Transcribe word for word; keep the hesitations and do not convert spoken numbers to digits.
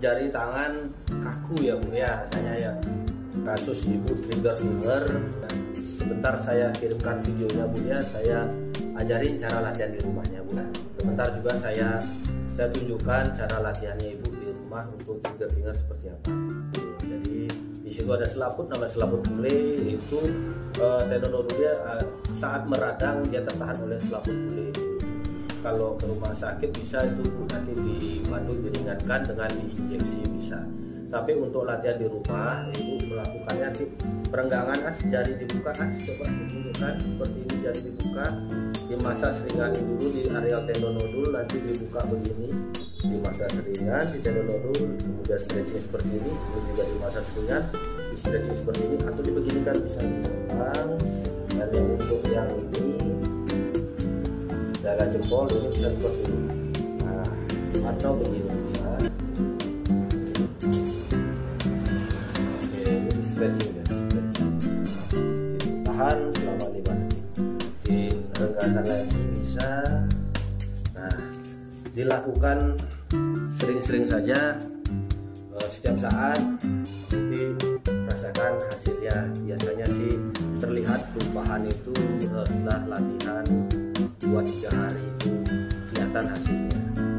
jari tangan kaku ya Bu ya, rasanya ya. Kasus ibu trigger finger. Sebentar saya kirimkan videonya Bu ya, saya ajarin cara latihan di rumahnya Bu. Sebentar juga saya saya tunjukkan cara latihannya ibu di rumah untuk trigger finger seperti apa. Jadi di situ ada selaput, nama selaput bule itu uh, tendon nodulnya uh, saat meradang dia tertahan oleh selaput bule. Kalau ke rumah sakit bisa itu nanti dibantu diringankan dengan diinjeksi bisa. Tapi untuk latihan di rumah ibu melakukannya nanti perenggangan as, jari dibuka as, coba tunjukkan seperti ini, jari dibuka, dimasas ringan dulu di area tendon nodul, nanti dibuka begini, dimasas ringan di tendon nodul, kemudian stretching seperti ini, kemudian juga dimasas ringan, di stretching seperti ini, atau dibeginikan bisa dikembang. Dan yang untuk yang ini darah jempol ini bisa seperti ini, nah atau begini bisa. Oke, ini stretching ya, stretching. Tahan selama lima detik, diregangkan lagi bisa. Nah, dilakukan sering-sering saja, setiap saat, nanti rasakan hasilnya. Biasanya sih terlihat perubahan itu setelah latihan dua tiga hari itu kelihatan hasilnya.